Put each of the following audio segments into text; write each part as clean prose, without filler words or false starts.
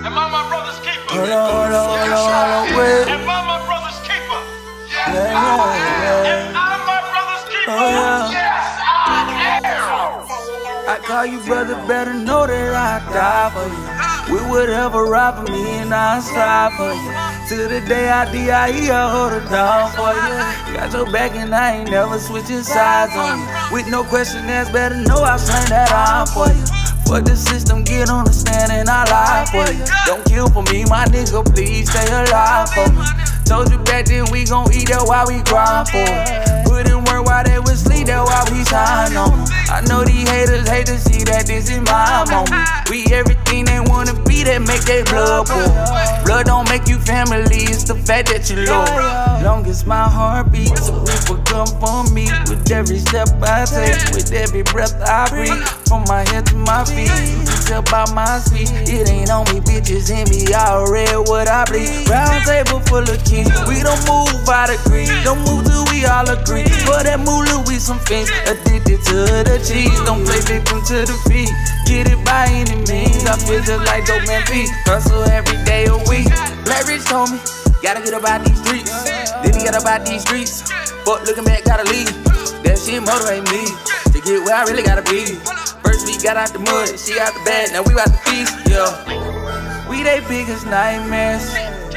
Am I my brother's keeper? Hold on, wait. Am I my brother's keeper? Yeah. Am I my brother's keeper? Yes, I am. I call you brother, better know that I die for you. With whatever right for me and I strive for you. Till the day I die, I hold it down for you. Got your back and I ain't never switching sides on you. With no question asked, better know I slang that I'm for you. For the system, get on the stand and I lie for you. Don't kill for me, my nigga, please stay alive for me. Told you back then we gon' eat that while we grind for it. Put in work while they was sleep, that while we shine on them. I know these haters hate to see that this is my moment. We everything they wanna be, that make their blood pour. Blood don't make you family, it's the fact that you love. Long as my heart beats, so people come for me. With every step I take, with every breath I breathe. From my head to my feet, it's about my speed. It ain't on me, bitches in me, I read what I bleed. Round table full of kings, we don't move by the greed. Don't move till we all agree. For that moolah, we some fiends, addicted to the cheese. Don't play victim to defeat, get it by any means. I feel just like Dope Man P, hustle every day a week. Black Rich told me, gotta get about these streets. Then he got about these streets, but looking back, gotta leave. That shit motivate me to get where I really gotta be. First we got out the mud, she out the bed, now we about to feast, yeah. We they biggest nightmares,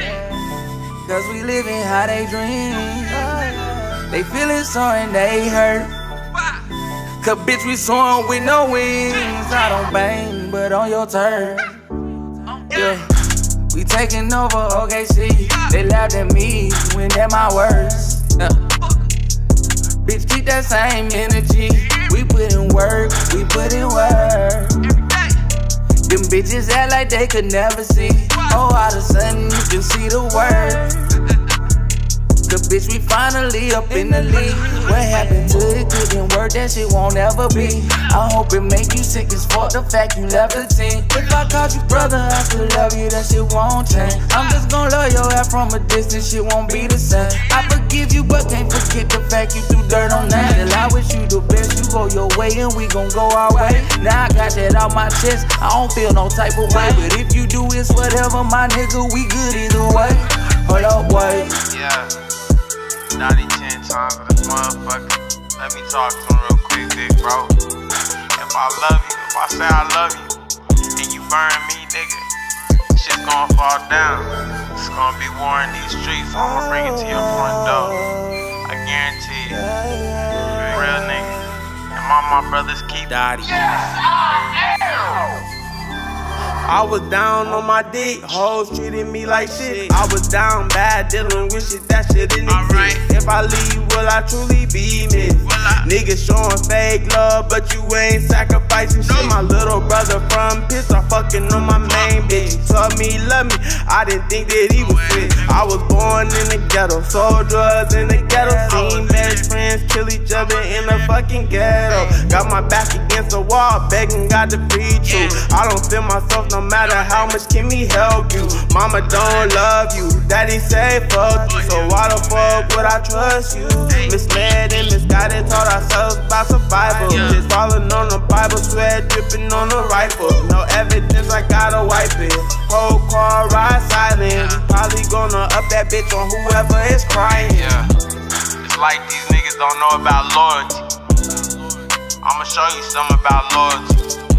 cause we living how they dream. They feeling sorry and they hurt, cause bitch we soaring with no wings. I don't bang, but on your turn, yeah. We taking over OKC, they laughed at me when they're my words, yeah. Bitch, keep that same energy. We put in work, we put in work. Them bitches act like they could never see. Oh, all of a sudden you can see the word. Cause bitch, we finally up in the league. What happened to it couldn't work, that shit won't ever be. I hope it make you sick as fuck, the fact you left the team. If I called you brother, I still love you, that shit won't change. I'm just gon' love your ass from a distance, shit won't be the same. I forgive you, but can't forget the fact you threw dirt on that. Still, I wish you the best, you go your way and we gon' go our way. Now I got that out my chest, I don't feel no type of way. But if you do, it's whatever, my nigga, we good either way. Hold up, wait. Yeah. 90-10 times for this motherfucker. Let me talk to him real quick, big bro. If I love you, if I say I love you, and you burn me, nigga, shit's gonna fall down. It's gonna be war in these streets. I'm gonna bring it to your front door. I guarantee you. Real nigga. And my brother's keep. Daddy. Yes, I am. I was down on my dick, hoes treated me like shit. I was down bad, dealing with shit, that shit didn't exist. If I leave, will I truly be missed? Niggas showing fake love, but you ain't sacrificing shit. My little brother from Piss, I fucking on my main bitch. He told me he loved me, I didn't think that he was fit. I was born in the ghetto, sold drugs in the ghetto. Seen best friends kill each other in the fucking ghetto. Got my back against the wall, begging God to be true. I don't feel myself no matter how much can me help you. Mama don't love you, daddy say fuck you. So why the fuck would I trust you? Misled and misguided, taught ourselves about survival. Just falling on the Bible, sweat dripping on the rifle. No evidence, I gotta wipe it. Whole car ride silent. We probably gonna up that bitch on whoever is crying. Yeah, it's like these niggas don't know about loyalty. I'ma show you something about loyalty.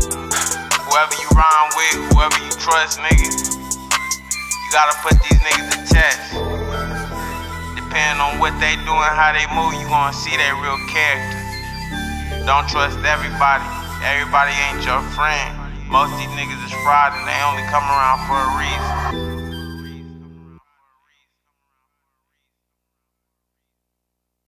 Whoever you rhyme with, whoever you trust, nigga, you gotta put these niggas to test. Depending on what they do and how they move, you gonna see their real character. Don't trust everybody. Everybody ain't your friend. Most of these niggas is fraud and they only come around for a reason.